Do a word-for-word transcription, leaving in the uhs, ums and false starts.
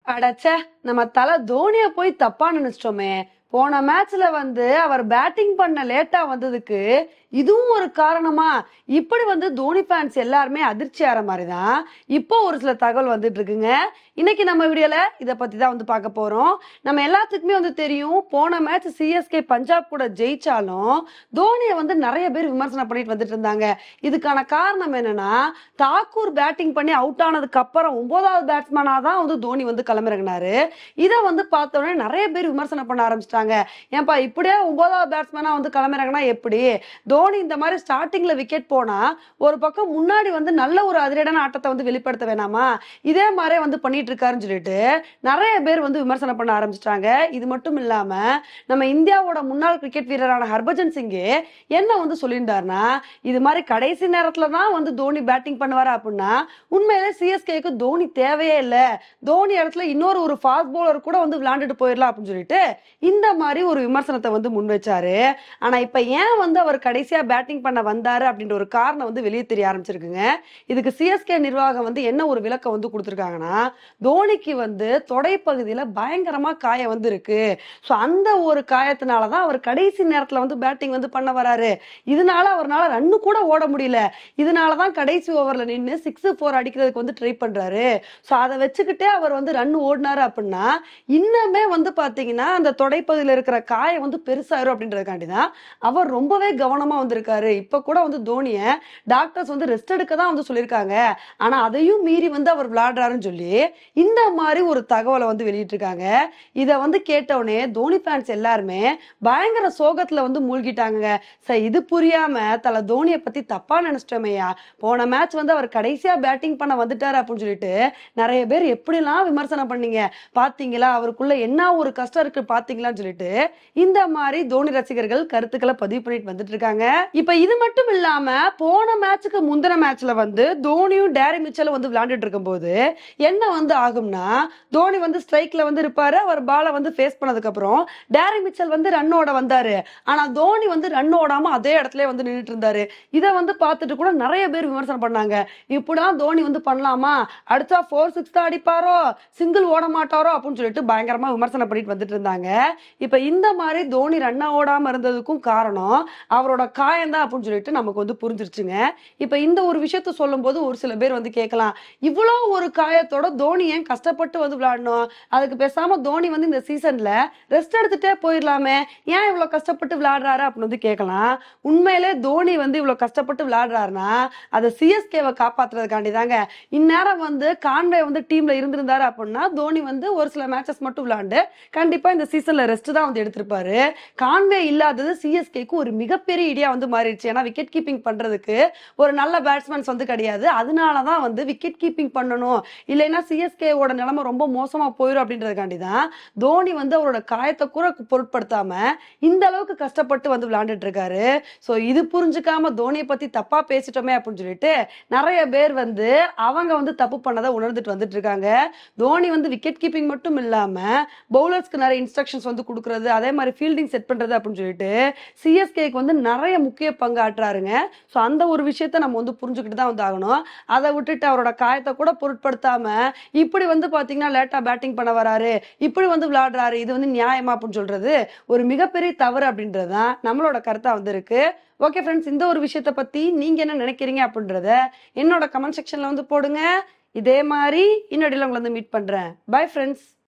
அடச்சே! நம்ம தல தோனிய போய் தப்பா நினைச்சிட்டோமே! போன மேட்ச்ல வந்து அவர் பேட்டிங் பண்ண லேட்டா வந்ததுக்கு, இதுவும் ஒரு காரணமா? இப்படி வந்து தோனி ஃபேன்ஸ் எல்லாருமே அதிர்ச்சி ஆற மாரி தான், இப்போ ஒரு சில தகவல் வந்துட்டு இருக்குங்க. இன்னைக்கு நம்ம வீடியோல இத பத்தி தான் வந்து பார்க்க போறோம். நம்ம எல்லாத்துக்குமே வந்து தெரியும், போன மேட்ச் சிஎஸ்கே பஞ்சாப் கூட ஜெயிச்சாலும், தோனிய வந்து நெறைய பேர் விமர்சனம் பண்ணிட்டு வந்துட்டு இருந்தாங்க. இதுக்கான காரணம் என்னன்னா, தாக்கூர் பேட்டிங் பண்ணி அவுட் ஆனதுக்கு அப்புறம் ஒன்பதாவது பேட்ஸ்மேனா தான் வந்து தோனி வந்து களமிறங்குனாரு. இத வந்து பார்த்த உடனே நெறைய பேர் விமர்சனம் பண்ண ஆரம்பிச்சுட்டாங்க. ஏன்பா இப்படியே ஒன்பதாவது பேட்ஸ்மேனா வந்து களமிறங்கினா எப்படி? தோனி இந்த மாதிரி ஸ்டார்டிங்ல விக்கெட் போனா ஒரு பக்கம் முன்னாடி வந்து நல்ல ஒரு அதிரடியான ஆட்டத்தை வந்து வெளிப்படுத்த வேணாமா? இதே மாதிரியே வந்து பண்ணிட்டு இருக்காருன்னு சொல்லிட்டு நிறைய பேர் வந்து விமர்சனம் பண்ண ஆரம்பிச்சிட்டாங்க. இது மட்டும் இல்லாம நம்ம இந்தியாவோட முன்னாள் கிரிக்கெட் வீரரான ஹர்பஜன் சிங்கே என்ன வந்து சொல்லியிருந்தாருன்னா, இது மாதிரி கடைசி நேரத்துல தான் வந்து தோனி பேட்டிங் பண்ணுவாரா அப்படின்னா, உண்மையிலே சிஎஸ்கேக்கு தோனி தேவையே இல்லை, தோனி இடத்துல இன்னொரு ஒரு ஃபாஸ்ட் பவுலர் கூட வந்து விளையாண்டுட்டு போயிடலாம் அப்படின்னு சொல்லிட்டு இந்த மாதிரி ஒரு விமர்சனத்தை வந்து முன் வச்சாரு. ஆனா இப்ப ஏன் வந்து அவர் கடைசியா பேட்டிங் பண்ண வந்தாரு அப்படின்ற ஒரு காரணம் வந்து வெளியே தெரிய ஆரம்பிச்சிருக்குங்க. இதுக்கு சிஎஸ்கே நிர்வாகம் வந்து என்ன ஒரு விளக்கம் வந்து கொடுத்திருக்காங்கன்னா, தோனிக்கு வந்து தொடை பகுதியில பயங்கரமா காயம் வந்து இருக்கு. சோ அந்த ஒரு காயத்தினாலதான் அவர் கடைசி நேரத்துல வந்து பேட்டிங் வந்து பண்ண வராரு. இதனால அவரால் ரன்னு கூட ஓட முடியல. இதனாலதான் கடைசி ஓவர்ல நின்று சிக்ஸ் போர் அடிக்கிறதுக்கு வந்து ட்ரை பண்றாரு. சோ அதை வச்சுக்கிட்டே அவர் வந்து ரன் ஓடினாரு அப்படின்னா, இன்னுமே வந்து பாத்தீங்கன்னா அந்த தொடைப்பகுதியில இருக்கிற காயம் வந்து பெருசாயிரும் அப்படின்றதுக்காண்டிதான் அவர் ரொம்பவே கவனமா வந்திருக்காரு. இப்ப கூட வந்து தோனிய டாக்டர்ஸ் வந்து ரெஸ்ட் எடுக்க தான் வந்து சொல்லியிருக்காங்க. ஆனா அதையும் மீறி வந்து அவர் விளையாடுறாருன்னு சொல்லி இந்த மாதிரி ஒரு தகவலை வந்து வெளியிட்டிருக்காங்க. இத வந்து கேட்டவுடனே தோனி ஃபேன்ஸ் எல்லாருமே பயங்கர சோகத்துல வந்து மூழ்கிட்டாங்க. சார் இது புரியாம தல தோனிய பத்தி தப்பா நினைச்சிட்டோமையா, போன மேட்ச் வந்து அவர் கடைசியா பேட்டிங் பண்ண வந்துட்டாரு அப்படின்னு சொல்லிட்டு நிறைய பேர் எப்படிலாம் விமர்சனம் பண்ணீங்க பாத்தீங்களா, அவருக்குள்ள என்ன ஒரு கஷ்டம் இருக்கு பாத்தீங்களான்னு சொல்லிட்டு இந்த மாதிரி தோனி ரசிகர்கள் கருத்துக்களை பதிவு பண்ணிட்டு வந்துட்டு இருக்காங்க. இப்ப இது மட்டும் இல்லாம போன மேட்சுக்கு முந்தின மேட்ச்ல வந்து தோனியும் டேரி மிச்சலும் வந்து விளையாண்டுட்டு இருக்கும் போது என்ன வந்து ஆகும்னா, தோனி வந்து ஸ்ட்ரைக்ல வந்து இருப்பாரு. அவர் பாலை வந்து ஃபேஸ் பண்ணதுக்கு அப்புறம் டேரி மிச்சல் வந்து ரன் ஓட வந்தாரு. ஆனா தோனி வந்து ரன் ஓடாம அதே இடத்துல வந்து நின்றுட்டு இருந்தாரு. இத வந்து பார்த்துட்டு கூட நிறைய பேர் விமர்சனம் பண்ணாங்க. இப்படிலாம் தோனி வந்து பண்ணலாமா, அடுத்தா போர் சிக்ஸ் தான் அடிப்பாரோ, சிங்கிள் ஓட மாட்டாரோ அப்படின்னு சொல்லிட்டு பயங்கரமா விமர்சனம் பண்ணிட்டு வந்துட்டு இருந்தாங்க. இப்ப இந்த மாதிரி தோனி ரன் ஓடாம இருந்ததுக்கும் காரணம் அவரோட காயம் தான் அப்படின்னு சொல்லிட்டு நமக்கு வந்து புரிஞ்சிருச்சுங்க. இப்ப இந்த ஒரு விஷயத்த சொல்லும் போது ஒரு சில பேர் வந்து கேட்கலாம், இவ்வளவு ஒரு காயத்தோட தோனி ஏன் கஷ்டப்பட்டு வந்து விளையாடணும், அதுக்கு பேசாம தோனி வந்து இந்த சீசன்ல ரெஸ்ட் எடுத்துட்டே போயிடலாமே, ஏன் இவ்வளவு கஷ்டப்பட்டு விளையாடுறாரு அப்படின்னு வந்து கேட்கலாம். உண்மையிலே தோனி வந்து இவ்வளவு கஷ்டப்பட்டு விளையாடுறாருன்னா அதை சிஎஸ்கேவை காப்பாத்துறதுக்காண்டி தாங்க. இந்நேரம் வந்து கான்வே வந்து டீம்ல இருந்திருந்தாரு அப்படின்னா தோனி வந்து ஒரு சில மேட்சஸ் மட்டும் விளையாண்டு கண்டிப்பா இந்த சீசன்ல ரெஸ்ட் தான் வந்து எடுத்திருப்பாரு. கான்வே இல்லாதது சிஎஸ்கேக்கு ஒரு மிகப்பெரிய இடியா வந்து மாறிடுச்சு. ஏன்னா விக்கெட் கீப்பிங் பண்றதுக்கு ஒரு நல்ல பேட்ஸ்மேன்ஸ் வந்து கிடையாது. அதனாலதான் வந்து விக்கெட் கீப்பிங் பண்ணணும், இல்லைன்னா சிஎஸ்கேவோட நிலைமை ரொம்ப மோசமா போயிடும் அப்படின்றதுக்காண்டி தான் தோனி வந்து அவரோட காயத்தை கூட பொருட்படுத்தாம இந்த அளவுக்கு கஷ்டப்பட்டு வந்து விளையாண்டுட்டு இருக்காரு. சோ இது புரிஞ்சுக்காம தோனியை பத்தி தப்பா பேசிட்டோமே அப்படின்னு சொல்லிட்டு நிறைய பேர் வந்து அவங்க வந்து தப்பு பண்ணதை உணர்ந்துட்டு வந்துட்டு இருக்காங்க. தோனி வந்து விக்கெட் கீப்பிங் மட்டும் இல்லாம பவுலர்ஸ்க்கு நிறைய இன்ஸ்ட்ரக்ஷன்ஸ் வந்து கொடுக்கறது, அதே மாதிரி ஃபீல்டிங் செட் பண்றது அப்படின்னு சொல்லிட்டு சிஎஸ்கேக்கு வந்து நிறைய முக்கிய பங்கு ஆற்றுறாருங்க. ஸோ அந்த ஒரு விஷயத்த நம்ம வந்து புரிஞ்சுக்கிட்டு தான் வந்து ஆகணும். அதை விட்டுட்டு அவரோட காயத்தை கூட பொருட்படுத்தாம இப்படி வந்து பாத்தீங்கன்னா லேட்டா பேட்டிங் பண்ண வராரு, இப்படி வந்து விளையாடுறாரு, இது வந்து நியாயமா அப்படின்னு சொல்றது ஒரு மிகப்பெரிய தவறு அப்படின்றது தான் நம்மளோட கருத்தா வந்து இருக்கு. ஓகே ஃப்ரெண்ட்ஸ், இந்த ஒரு விஷயத்தை பத்தி நீங்க என்ன நினைக்கிறீங்க அப்படின்றத என்னோட கமெண்ட் செக்ஷன்ல வந்து போடுங்க. இதே மாதிரி இன்னொடியில் உங்களை வந்து மீட் பண்றேன். Bye friends.